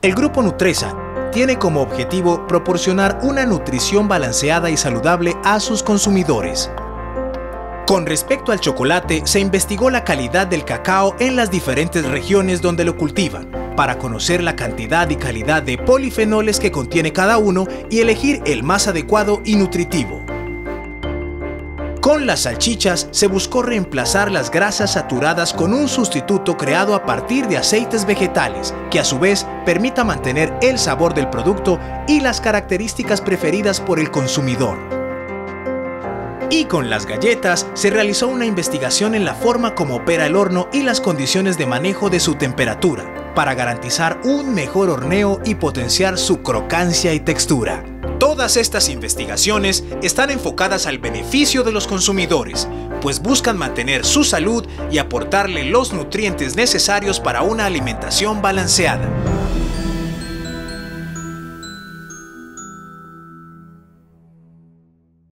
El Grupo Nutresa tiene como objetivo proporcionar una nutrición balanceada y saludable a sus consumidores. Con respecto al chocolate, se investigó la calidad del cacao en las diferentes regiones donde lo cultivan, para conocer la cantidad y calidad de polifenoles que contiene cada uno y elegir el más adecuado y nutritivo. Con las salchichas se buscó reemplazar las grasas saturadas con un sustituto creado a partir de aceites vegetales, que a su vez permita mantener el sabor del producto y las características preferidas por el consumidor. Y con las galletas se realizó una investigación en la forma como opera el horno y las condiciones de manejo de su temperatura, para garantizar un mejor horneo y potenciar su crocancia y textura. Todas estas investigaciones están enfocadas al beneficio de los consumidores, pues buscan mantener su salud y aportarle los nutrientes necesarios para una alimentación balanceada.